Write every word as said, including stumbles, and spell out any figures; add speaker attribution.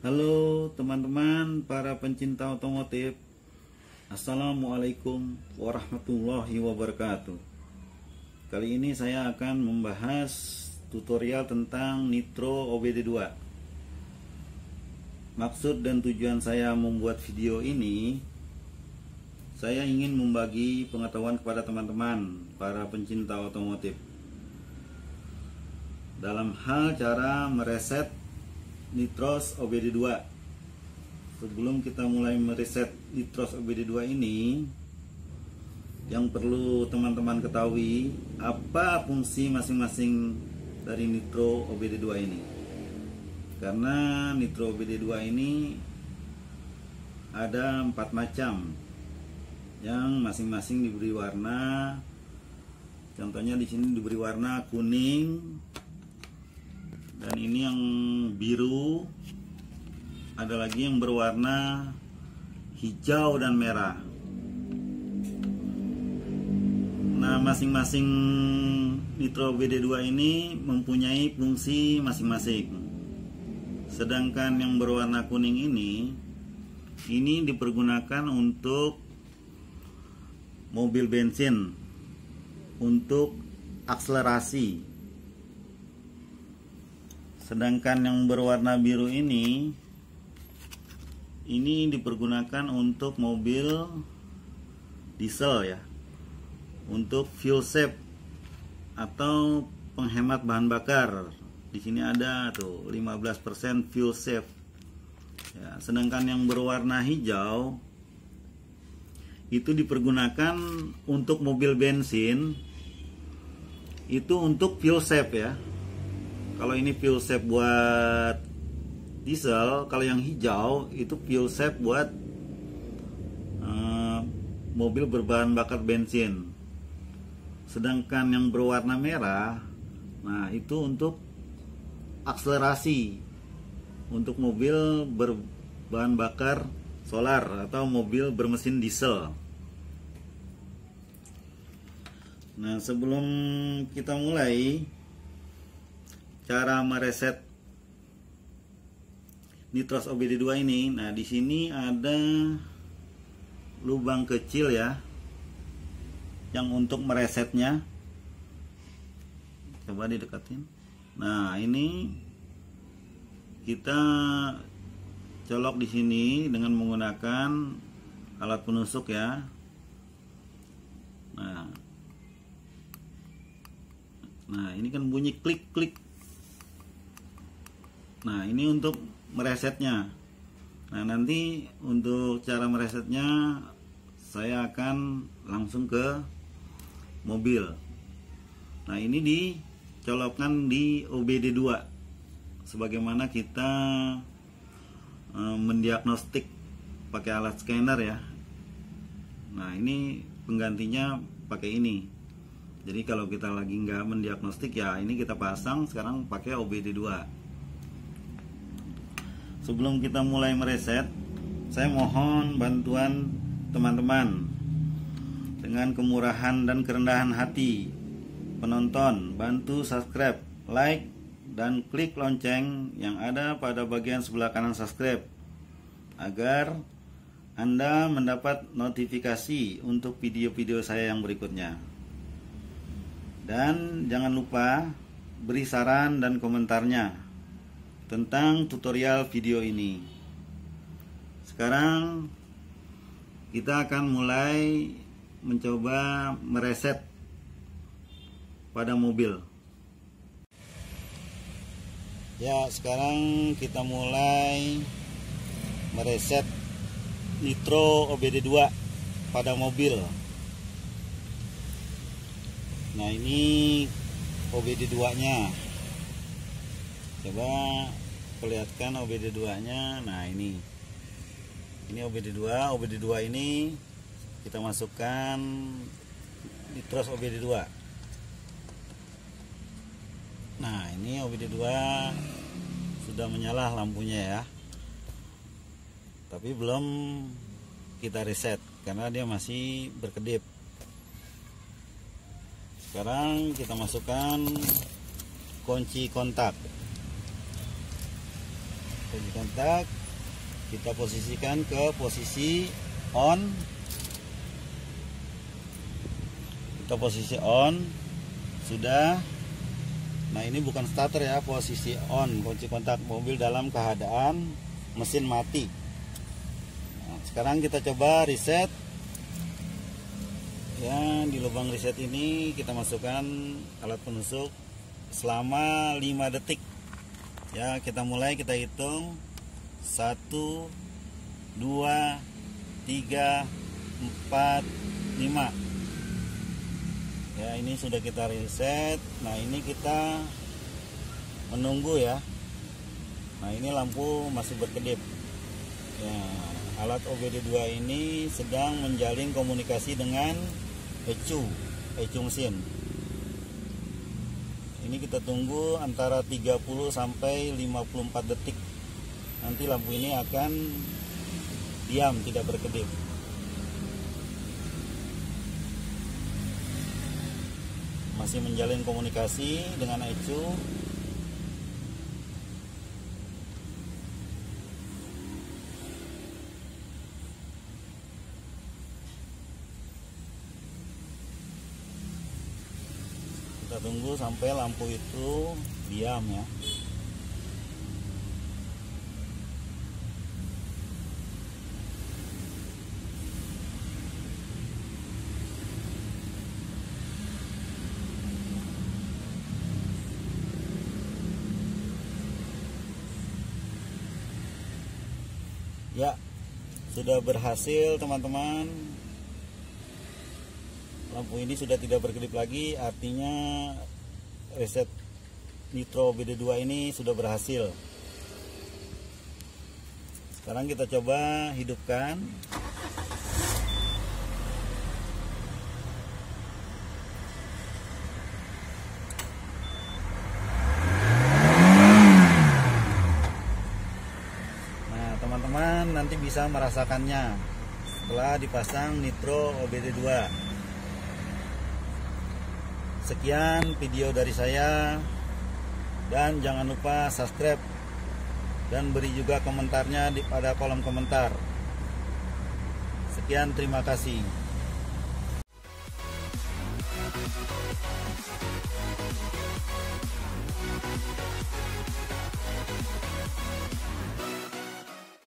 Speaker 1: Halo teman-teman para pencinta otomotif, Assalamualaikum warahmatullahi wabarakatuh. Kali ini saya akan membahas tutorial tentang Nitro O B D dua. Maksud dan tujuan saya membuat video ini, saya ingin membagi pengetahuan kepada teman-teman para pencinta otomotif dalam hal cara mereset Nitros O B D dua. Sebelum kita mulai mereset Nitros O B D dua ini, yang perlu teman-teman ketahui apa fungsi masing-masing dari Nitro O B D dua ini. Karena Nitro O B D dua ini ada empat macam, yang masing-masing diberi warna. Contohnya di sini diberi warna kuning, dan ini yang biru, ada lagi yang berwarna hijau dan merah. Nah, masing-masing Nitro O B D dua ini mempunyai fungsi masing-masing. Sedangkan yang berwarna kuning ini ini dipergunakan untuk mobil bensin, untuk akselerasi. Sedangkan yang berwarna biru ini ini dipergunakan untuk mobil diesel ya, untuk fuel save atau penghemat bahan bakar. Di sini ada tuh lima belas persen fuel save ya. Sedangkan yang berwarna hijau itu dipergunakan untuk mobil bensin, itu untuk fuel save ya. Kalau ini fuel save buat diesel, kalau yang hijau itu fuel save buat uh, mobil berbahan bakar bensin. Sedangkan yang berwarna merah, nah itu untuk akselerasi, untuk mobil berbahan bakar solar atau mobil bermesin diesel. Nah, sebelum kita mulai cara mereset Nitros O B D dua ini, nah di sini ada lubang kecil ya, yang untuk meresetnya. Coba didekatin. Nah, ini kita colok di sini dengan menggunakan alat penusuk ya. Nah, nah ini kan bunyi klik-klik. Nah, ini untuk meresetnya. Nah, nanti untuk cara meresetnya saya akan langsung ke mobil. Nah, ini dicolokkan di O B D dua sebagaimana kita e, mendiagnostik pakai alat scanner ya. Nah, ini penggantinya pakai ini. Jadi kalau kita lagi nggak mendiagnostik ya, ini kita pasang sekarang pakai O B D dua. Sebelum kita mulai mereset, saya mohon bantuan teman-teman dengan kemurahan dan kerendahan hati. Penonton, bantu subscribe, like, dan klik lonceng yang ada pada bagian sebelah kanan subscribe, agar Anda mendapat notifikasi untuk video-video saya yang berikutnya. Dan jangan lupa beri saran dan komentarnya tentang tutorial video ini. Sekarang kita akan mulai mencoba mereset pada mobil. Ya, sekarang kita mulai mereset Nitro O B D dua pada mobil. Nah, ini O B D dua nya. Coba perlihatkan O B D dua nya. Nah, ini ini O B D dua. O B D dua ini kita masukkan Nitros O B D dua. Nah, ini O B D dua sudah menyala lampunya ya, tapi belum kita reset karena dia masih berkedip. Sekarang kita masukkan kunci kontak. kunci kontak kita posisikan ke posisi on. Kita posisi on sudah. Nah, ini bukan starter ya, posisi on, kunci kontak mobil dalam keadaan mesin mati. Nah, sekarang kita coba reset. Ya, di lubang reset ini kita masukkan alat penusuk selama lima detik. Ya, kita mulai, kita hitung satu, dua, tiga, empat, lima. Ya, ini sudah kita reset. Nah, ini kita menunggu ya. Nah, ini lampu masih berkedip. Ya, alat O B D dua ini sedang menjalin komunikasi dengan E C U, E C U mesin. Ini kita tunggu antara tiga puluh sampai lima puluh empat detik. Nanti lampu ini akan diam, tidak berkedip. Masih menjalin komunikasi dengan E C U. Kita tunggu sampai lampu itu diam ya. Ya, sudah berhasil teman-teman. Lampu ini sudah tidak berkedip lagi, artinya reset nitro O B D dua ini sudah berhasil. Sekarang kita coba hidupkan. Nah, teman-teman nanti bisa merasakannya setelah dipasang nitro O B D dua. Sekian video dari saya, dan jangan lupa subscribe dan beri juga komentarnya di pada kolom komentar. Sekian, terima kasih.